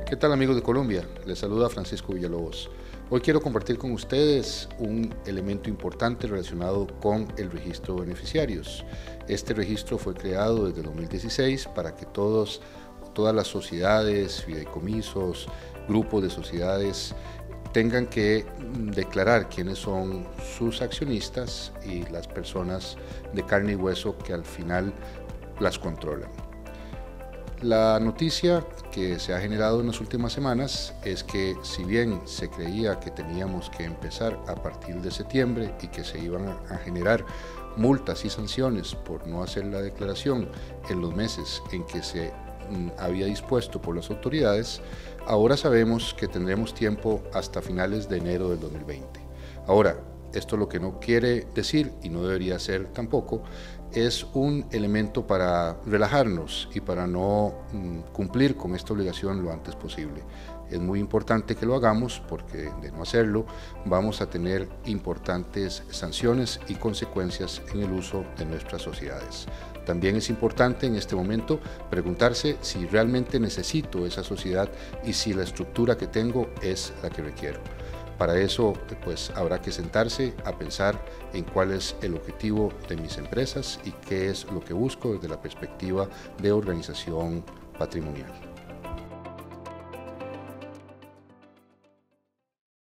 ¿Qué tal amigos de Colombia? Les saluda Francisco Villalobos. Hoy quiero compartir con ustedes un elemento importante relacionado con el registro de beneficiarios. Este registro fue creado desde 2016 para que todas las sociedades, fideicomisos, grupos de sociedades tengan que declarar quiénes son sus accionistas y las personas de carne y hueso que al final las controlan. La noticia que se ha generado en las últimas semanas es que si bien se creía que teníamos que empezar a partir de septiembre y que se iban a generar multas y sanciones por no hacer la declaración en los meses en que se había dispuesto por las autoridades, ahora sabemos que tendremos tiempo hasta finales de enero del 2020. Ahora, esto lo que no quiere decir, y no debería ser tampoco, es un elemento para relajarnos y para no cumplir con esta obligación lo antes posible. Es muy importante que lo hagamos porque de no hacerlo vamos a tener importantes sanciones y consecuencias en el uso de nuestras sociedades. También es importante en este momento preguntarse si realmente necesito esa sociedad y si la estructura que tengo es la que requiero. Para eso, pues, habrá que sentarse a pensar en cuál es el objetivo de mis empresas y qué es lo que busco desde la perspectiva de organización patrimonial.